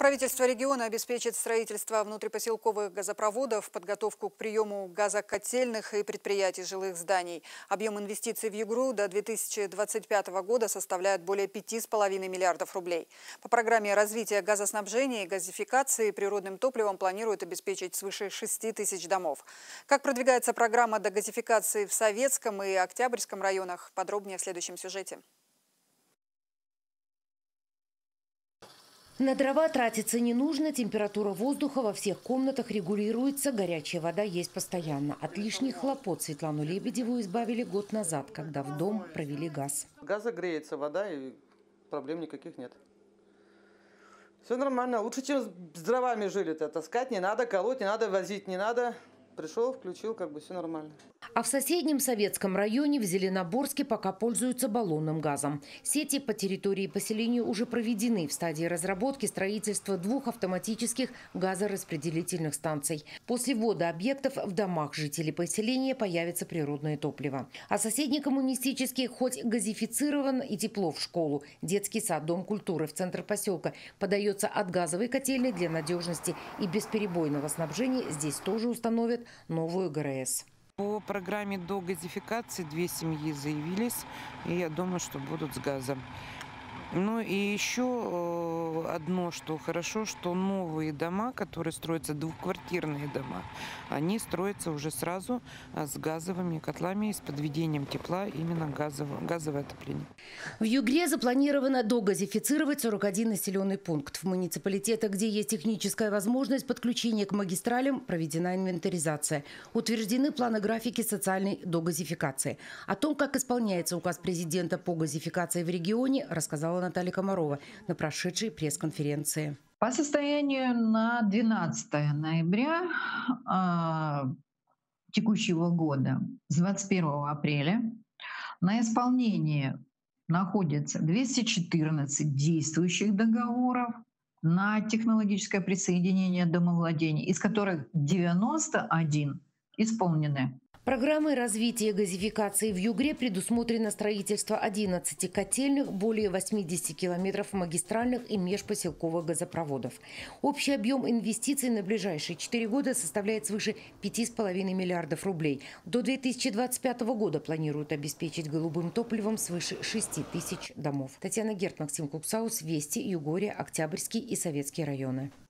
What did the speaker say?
Правительство региона обеспечит строительство внутрипоселковых газопроводов, подготовку к приему газокотельных и предприятий жилых зданий. Объем инвестиций в Югру до 2025 года составляет более 5,5 миллиардов рублей. По программе развития газоснабжения и газификации природным топливом планируют обеспечить свыше 6 тысяч домов. Как продвигается программа дегазификации в Советском и Октябрьском районах? Подробнее в следующем сюжете. На дрова тратиться не нужно, температура воздуха во всех комнатах регулируется, горячая вода есть постоянно. От лишних хлопот Светлану Лебедеву избавили год назад, когда в дом провели газ. Газа греется, вода, и проблем никаких нет. Все нормально, лучше, чем с дровами жили-то. Таскать не надо, колоть не надо, возить не надо. Пришел, включил, все нормально. А в соседнем Советском районе в Зеленоборске пока пользуются баллонным газом. Сети по территории поселения уже проведены в стадии разработки строительства 2 автоматических газораспределительных станций. После ввода объектов в домах жителей поселения появится природное топливо. А соседний коммунистический хоть газифицирован и тепло в школу, детский сад, дом культуры в центр поселка подается от газовой котельной для надежности и бесперебойного снабжения. Здесь тоже установят новую ГРС. По программе до газификации 2 семьи заявились, и я думаю, что будут с газом. Ну и еще одно, что хорошо, что новые дома, которые строятся, двухквартирные дома, они строятся уже сразу с газовыми котлами и с подведением тепла, именно газовое отопление. В Югре запланировано догазифицировать 41 населенный пункт. В муниципалитетах, где есть техническая возможность подключения к магистралям, проведена инвентаризация. Утверждены планы графики социальной догазификации. О том, как исполняется указ президента по газификации в регионе, рассказала Наталья Комарова на прошедшей пресс-конференции. По состоянию на 12 ноября текущего года, с 21 апреля, на исполнении находится 214 действующих договоров на технологическое присоединение домовладений, из которых 91 исполнены. Программой развития газификации в Югре предусмотрено строительство 11 котельных, более 80 километров магистральных и межпоселковых газопроводов. Общий объем инвестиций на ближайшие 4 года составляет свыше 5,5 миллиардов рублей. До 2025 года планируют обеспечить голубым топливом свыше 6 тысяч домов. Татьяна Герт, Максим Куксаус, Вести, Югория, Октябрьский и Советские районы.